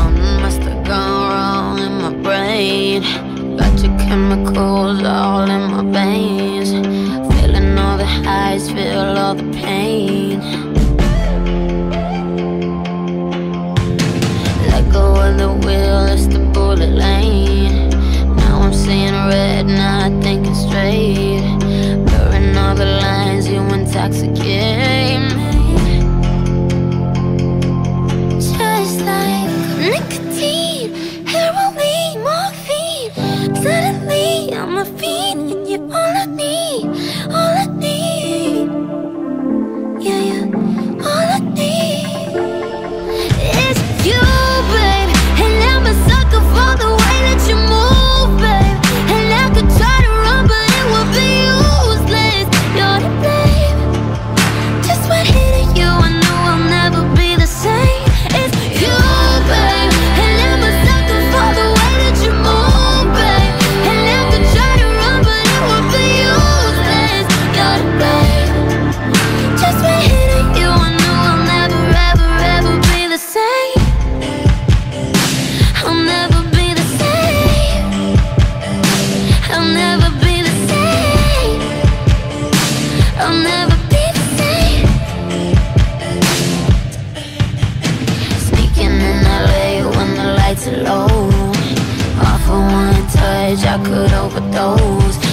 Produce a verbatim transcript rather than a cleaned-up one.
Something must have gone wrong in my brain. Got your chemicals all in my veins. Feeling all the highs, feel all the pain. Let go of the wheel, it's the bullet lane. Now I'm seeing red, not thinking straight. Blurring all the lines, you intoxicate me. Just like nicotine, heroin, morphine. Suddenly I'm a fiend, and you're all I need, all I need. Yeah, yeah, all I need is you, babe. And I'm a sucker for the way that you move, babe. And I could try to run, but it would be useless. You're the blame. Just when hitting you, I knew I'll never be the same. It's you, babe. And I'm a sucker for the way that you move, babe. And I could try to run, but it would be useless. You're the blame. Just when hitting you, I knew I'll never, ever, ever be the same. I'll never be the same. I'll never be the same. I'll never be the same. Sneaking in L A when the lights are low. Off of one touch, I could overdose.